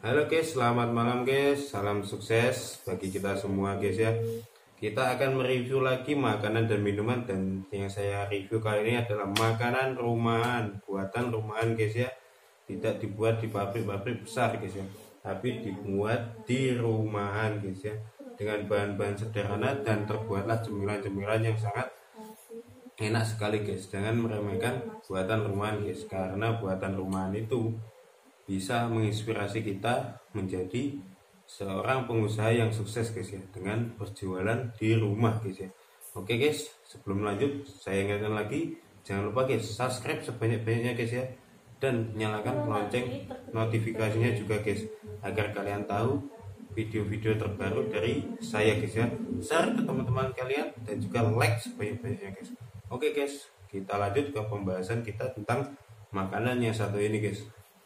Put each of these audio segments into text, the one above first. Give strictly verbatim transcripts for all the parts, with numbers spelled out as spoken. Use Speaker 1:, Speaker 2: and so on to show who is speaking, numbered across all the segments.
Speaker 1: Halo guys, selamat malam guys. Salam sukses bagi kita semua guys ya. Kita akan mereview lagi makanan dan minuman, dan yang saya review kali ini adalah makanan rumahan, buatan rumahan guys ya. Tidak dibuat di pabrik-pabrik besar guys ya, tapi dibuat di rumahan guys ya, dengan bahan-bahan sederhana, dan terbuatlah cemilan-cemilan yang sangat enak sekali guys. Jangan meremehkan buatan rumahan guys, karena buatan rumahan itu bisa menginspirasi kita menjadi seorang pengusaha yang sukses guys ya, dengan berjualan di rumah guys ya. Oke guys, sebelum lanjut saya ingatkan lagi, jangan lupa guys subscribe sebanyak-banyaknya guys ya, dan nyalakan lonceng notifikasinya juga guys, agar kalian tahu video-video terbaru dari saya guys ya. Share ke teman-teman kalian dan juga like sebanyak-banyaknya guys. Oke guys, kita lanjut ke pembahasan kita tentang makanan yang satu ini guys.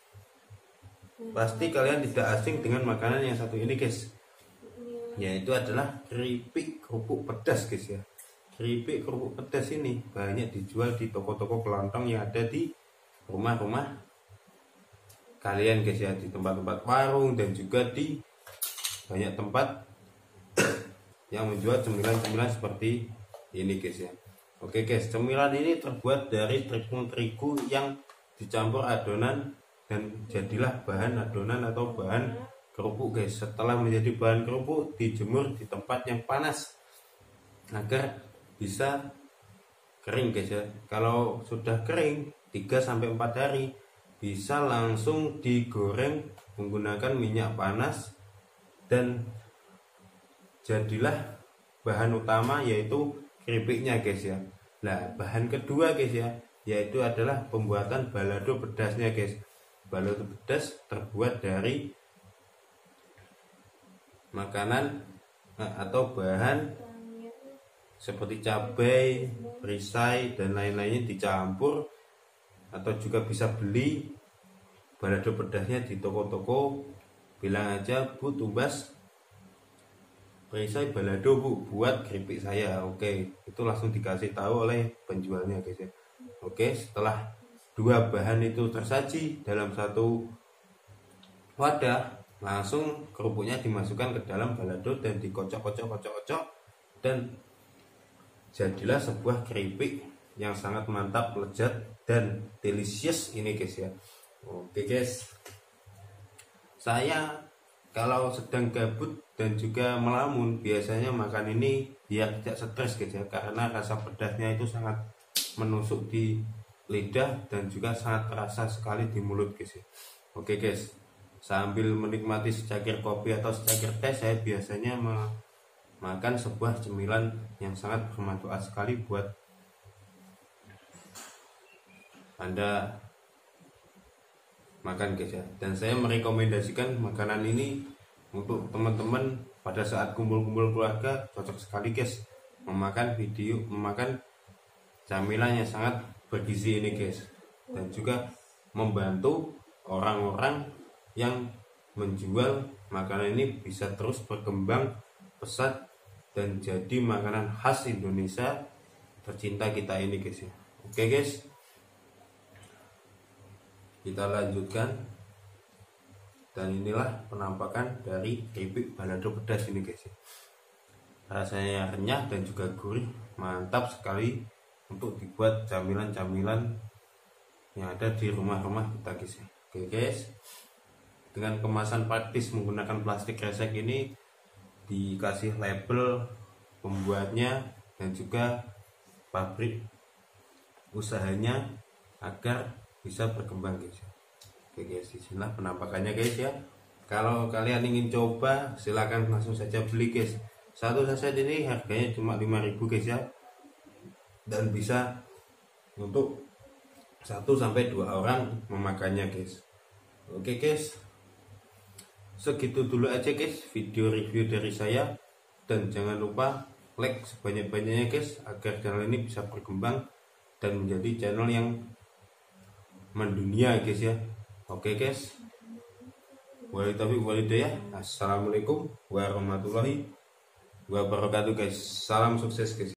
Speaker 1: Pasti kalian tidak asing dengan makanan yang satu ini guys, yaitu adalah keripik kerupuk pedas guys ya. Keripik kerupuk pedas ini banyak dijual di toko-toko kelontong yang ada di rumah-rumah kalian guys ya, di tempat-tempat warung dan juga di banyak tempat yang menjual cemilan-cemilan seperti ini guys ya. Oke guys, cemilan ini terbuat dari tepung terigu yang dicampur adonan dan jadilah bahan adonan atau bahan kerupuk guys. Setelah menjadi bahan kerupuk, dijemur di tempat yang panas agar bisa kering guys ya. Kalau sudah kering tiga sampai empat hari, bisa langsung digoreng menggunakan minyak panas, dan jadilah bahan utama yaitu keripiknya guys ya. Nah, bahan kedua guys ya, yaitu adalah pembuatan balado pedasnya guys. Balado pedas terbuat dari makanan atau bahan seperti cabai, perisai dan lain-lainnya dicampur, atau juga bisa beli balado pedasnya di toko-toko. Bilang aja, Bu tumbas perisai balado Bu, buat keripik saya. Oke, itu langsung dikasih tahu oleh penjualnya guys ya. Oke, setelah dua bahan itu tersaji dalam satu wadah, langsung kerupuknya dimasukkan ke dalam balado dan dikocok-kocok-kocok-kocok, dan jadilah sebuah keripik yang sangat mantap, lezat dan delicious ini guys ya. Oke guys, saya kalau sedang gabut dan juga melamun biasanya makan ini biar tidak stres guys ya, karena rasa pedasnya itu sangat menusuk di lidah dan juga sangat terasa sekali di mulut guys ya. Oke guys, sambil menikmati secangkir kopi atau secangkir teh, saya biasanya makan sebuah cemilan yang sangat bermanfaat sekali buat Anda makan guys ya. Dan saya merekomendasikan makanan ini untuk teman-teman pada saat kumpul-kumpul keluarga, cocok sekali guys memakan video memakan camilan yang sangat bergizi ini guys, dan juga membantu orang-orang yang menjual makanan ini bisa terus berkembang pesat dan jadi makanan khas Indonesia tercinta kita ini guys ya. Oke guys, kita lanjutkan, dan inilah penampakan dari keripik balado pedas ini guys ya. Rasanya renyah dan juga gurih, mantap sekali untuk dibuat camilan-camilan yang ada di rumah-rumah kita guys ya. Oke guys, dengan kemasan praktis menggunakan plastik kresek ini, dikasih label pembuatnya dan juga pabrik usahanya agar bisa berkembang guys ya. Oke guys, disinilah penampakannya guys ya. Kalau kalian ingin coba, silahkan langsung saja beli guys. Satu saset ini harganya cuma lima ribu guys ya, dan bisa untuk satu sampai dua orang memakannya guys. Oke guys, segitu dulu aja guys video review dari saya, dan jangan lupa like sebanyak-banyaknya guys agar channel ini bisa berkembang dan menjadi channel yang mendunia guys ya. Oke guys, wali taufiq wal hidayah. Assalamualaikum warahmatullahi wabarakatuh guys. Salam sukses guys.